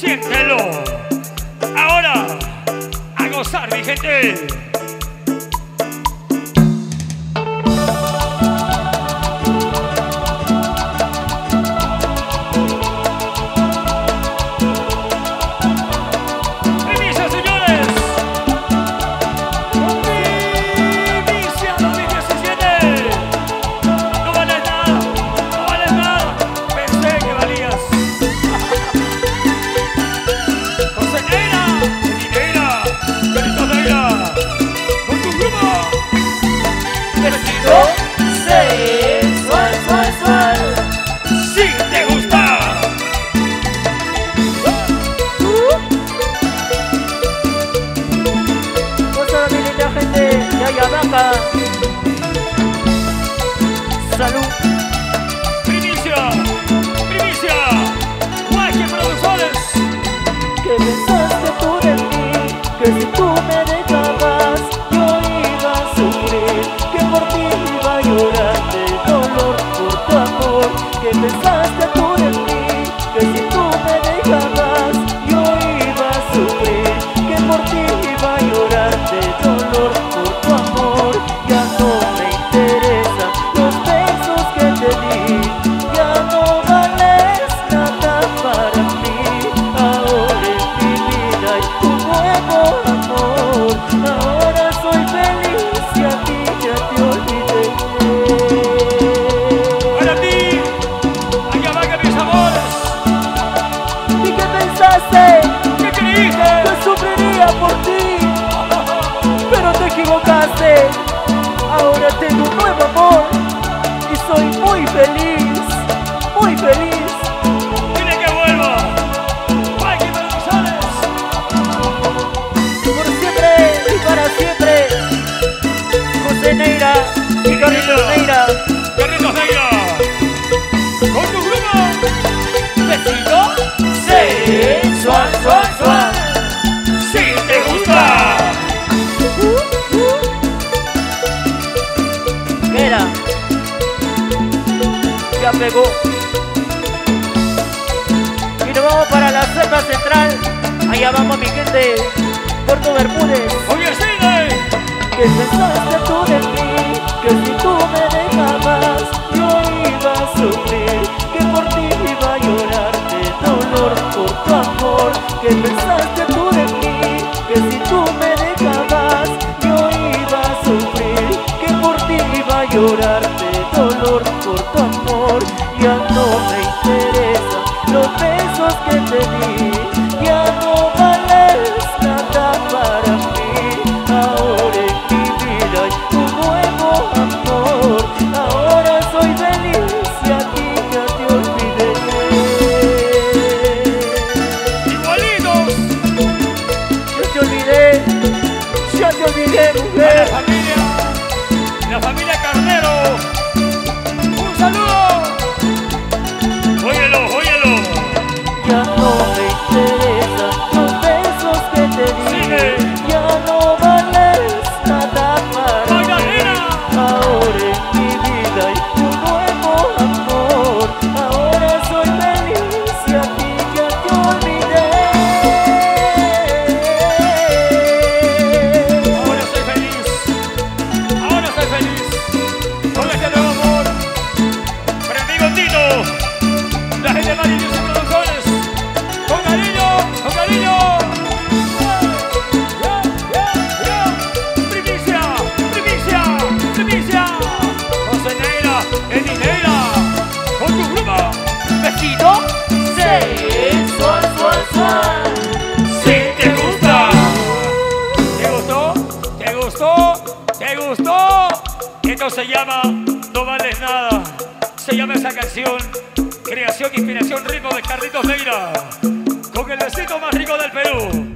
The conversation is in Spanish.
siéntelo. Ahora, a gozar, mi gente. Salud. Primicia, primicia. Guache Producciones. ¿Qué pensaste tú de mí? Que si tú me dejabas yo iba a sufrir, que por ti iba a llorar de dolor por tu amor. ¿Qué pensaste tú de mí? Que si tú me dejabas yo iba a sufrir, que por ti iba a llorar de dolor por tu amor. Ya no me interesan los besos que te di, ya no vales nada para mí. Ahora en mi vida hay un nuevo amor, ahora soy feliz y a ti ya te olvidé. Para ti, allá van a mis amores. ¿Y qué pensaste? ¿Qué creíste? Que sufriría por ti, pero te equivocaste. Ahora tengo un nuevo amor y soy muy feliz, muy feliz. Dile que vuelva. Guache Producciones. Por siempre y para siempre, José Neira y Carlitos Neira. Carlitos Neira. Con tu grupo. Besito, sí, suan, suan, suan. Si te gusta. Mira, ya pegó. Y nos vamos para la selva central. Allá vamos, mi gente, Puerto Bermúdez. Oye, sigue. ¿Qué pensaste tú de mí? Que si tú me dejabas yo iba a sufrir, que por ti iba a llorar de dolor por tu amor. ¿Qué pensaste tú de mí? Que si tú me dejabas yo iba a sufrir, que por ti iba a llorar de dolor por tu amor. Ya no me interesan los besos que te di, ya no vales nada para mí. Ahora en mi vida hay un nuevo amor, ahora soy feliz y a ti ya te olvidé. Igualitos. Ya te olvidé, mujer. La familia Carnero. Un saludo. Óyelo, óyelo. Ya no me interesan los besos que te di, Sigue. ya no vales nada para mí. Ahora en mi vida hay un nuevo amor, ahora soy feliz y a ti ya te olvidé. Ahora soy feliz. Ahora soy feliz. Con este nuevo amor. Para mi amigo Tito. La gente de Marillos y Producciones. Con cariño, con cariño. Primicia, primicia, primicia. José Neira, Eddie Neira. Con tu grupo. Besito, sí, suan, suan, suan. Si te gusta. ¿Te gustó? ¿Te gustó? ¿Te gustó? Esto se llama No Vales Nada. Se llama esa canción creación, inspiración, ritmo de Carlitos Neira. Con el besito más rico del Perú.